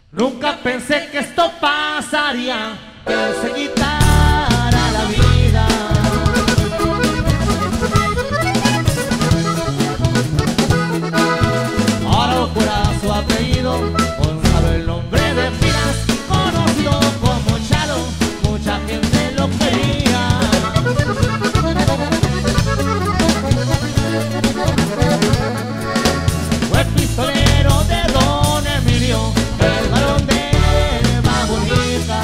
Nunca pensé que esto pasaría, que se quitara la vida. Ahora fuera su apellido, con saber el nombre de Piras, conocido como Chalo, mucha gente lo quería. Fue pistolero de Don Emilio, el varón de Babonita.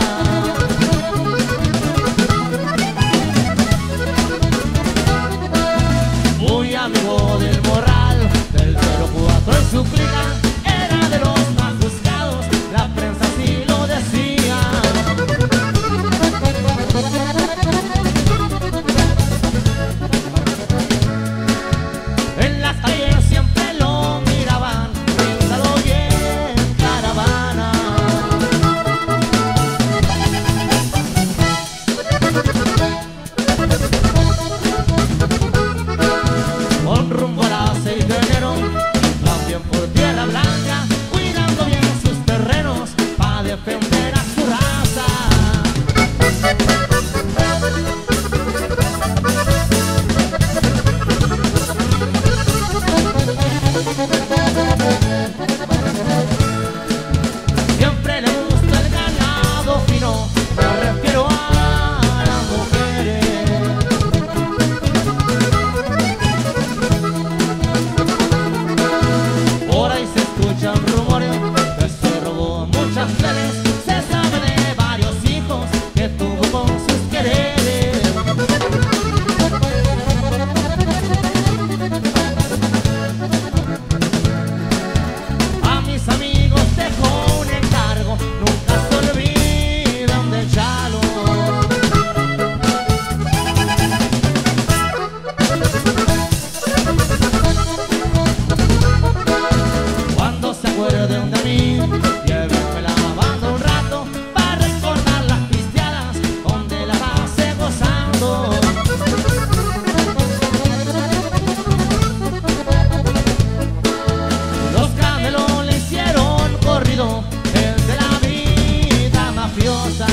Muy amigo del Morral, del 04 en su clica, era de los más buscados, la prensa sí lo decía. En las calles siempre lo miraban, pintado y en caravana. Con rumbo a las 6 de enero, también por tierra blanca, cuidando bien sus terrenos, para defender a su raza. Siempre le gusta el ganado fino, me refiero a las mujeres. Por ahí se escuchan rumores que se robó muchas flores, se sabe de varios hijos que tuvo con sus quereres. A mis amigos dejo un encargo, nunca se olvidan de Chalo. Cuando se acuerden de mí, llévenme la banda un rato, para recordar las pisteadas donde la pasé gozando. Los Camelos le hicieron corrido, el de la vida mafiosa.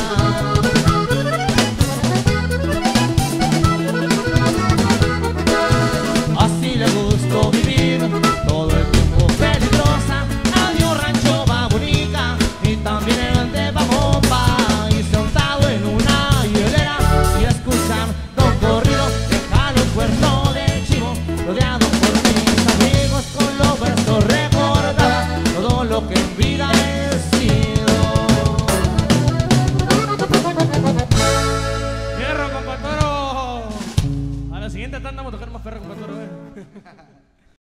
Así le gustó vivir todo el tiempo peligrosa. Adiós rancho Babonita y también el de Babomba. Y sentado en una hielera y escuchando corrido, dejalo el cuerno de chivo, rodeado por mis amigos, con los versos recordaba todo lo que en vida he sido. ¡Fierro, compa Toro! A la siguiente tanda vamos a tocar más Fierro, compa Toro,